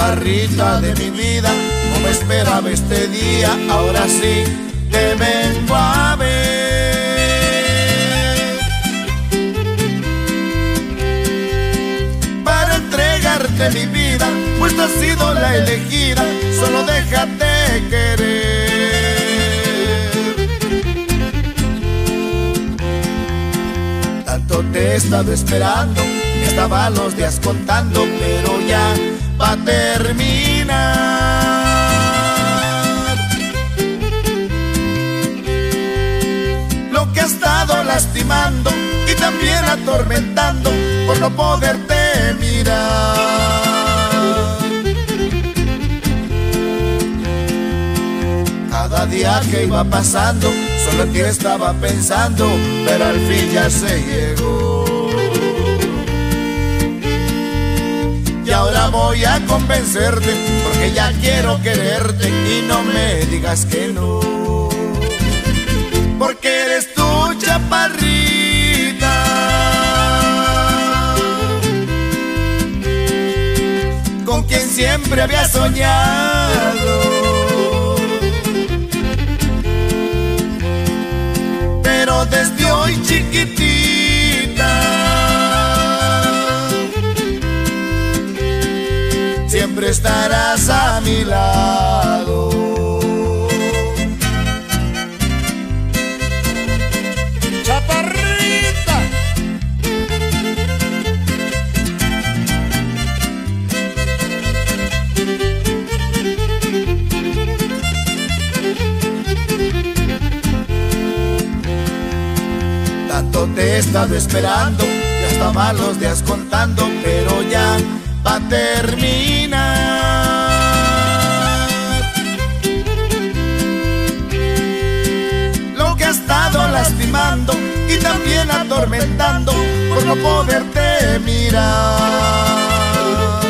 chaparrita de mi vida, como esperaba este día, ahora sí te vengo a ver. Para entregarte mi vida, pues tú has sido la elegida, solo déjate querer. Tanto te he estado esperando, estaba los días contando, pero ya va a terminar. Lo que ha estado lastimando y también atormentando por no poderte mirar. Cada día que iba pasando, solo en ti estaba pensando, pero al fin ya se llegó. Y ahora voy a convencerte, porque ya quiero quererte y no me digas que no. Porque eres tú, chaparrita, con quien siempre había soñado. Pero desde hoy, chiquitita, siempre estarás a mi lado. Chaparrita. Tanto te he estado esperando, ya estaban los días contando, pero ya va a terminar. Lo que ha estado lastimando y también atormentando por no poderte mirar.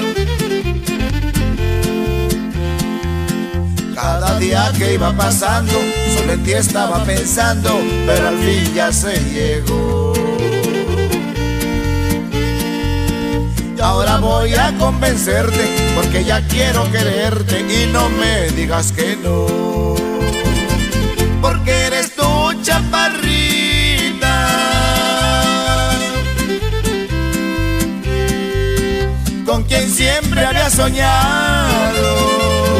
Cada día que iba pasando, solo en ti estaba pensando, pero al fin ya se llegó. Ahora voy a convencerte, porque ya quiero quererte y no me digas que no. Porque eres tú, chaparrita, con quien siempre había soñado.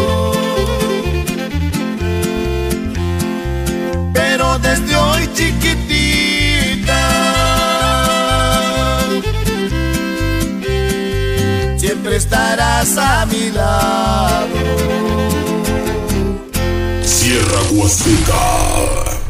Pero desde hoy, chiquitita, siempre estarás a mi lado. Sierra Huasteca.